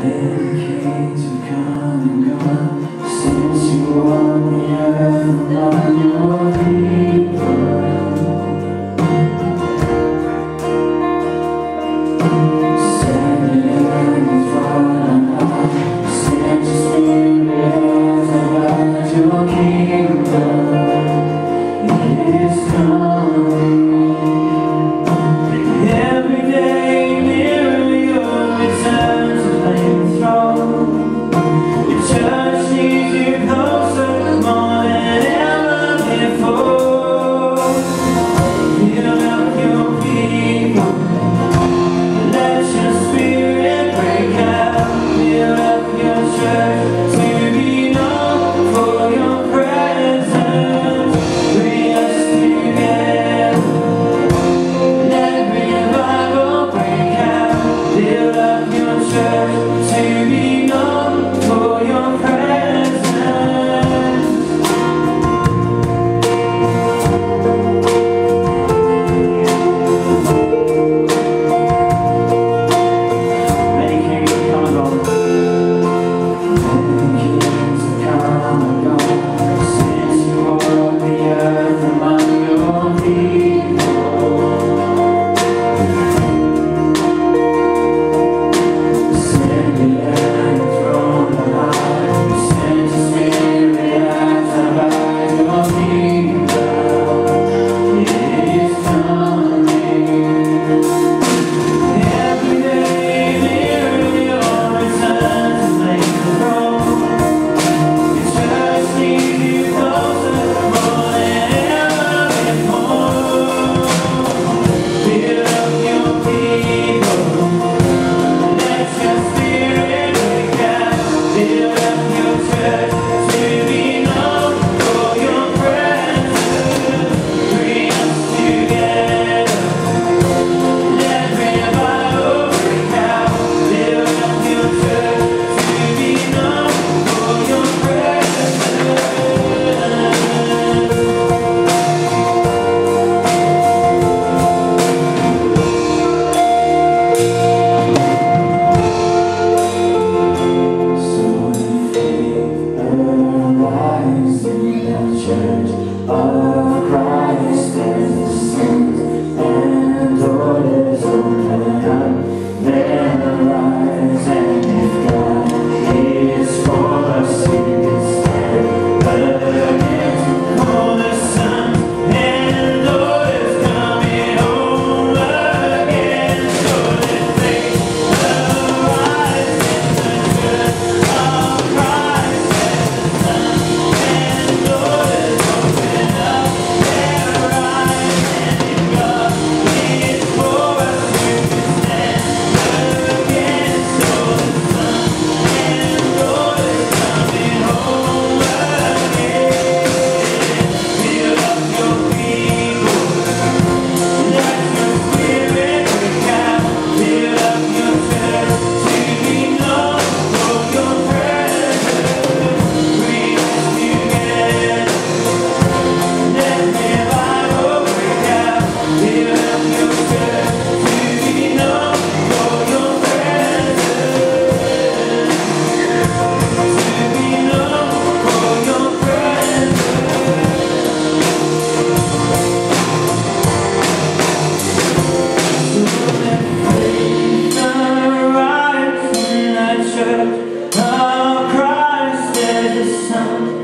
kings have come and gone since you won the earth among your people. Standing and enthroned on high, sent your spirit about your kingdom. It is coming. Every day nearer your return to claim the throne. Your church needs you closer, more than ever before. Fill up your people, let your spirit break out. Fill up your church to be known for your presence. Bring us together, let revival break out. Fill up your church to be known for your presence. Many kings have come and gone. Many kings have come and gone since you walked the earth among your people. Standing and enthroned on high, sent your spirit as about your kingdom. It is coming. Every day nearer your return to claim the throne. Your church needs you closer, more than ever before. Fill up your people, let your spirit break out. Fill up your church to be known for your presence. Bring us together, let revival break out. Fill up your church to be known for your presence. So if faith arise in the church of Christ, there's the sons and daughters open up their lives. And if God is for us, who can stand against all the sons and daughters coming home again? So let faith arise in the church of Christ, as the sons and daughters open up their eyes. And if God is for us, who can stand against all the sons and daughters coming home again? Fill up your people, let your spirit break out. Fill up your church to be known for your presence. Bring us together, let revival break out. Fill up your church to be known for your presence. To be known for your presence. Faith arise in the church of Christ, as the sun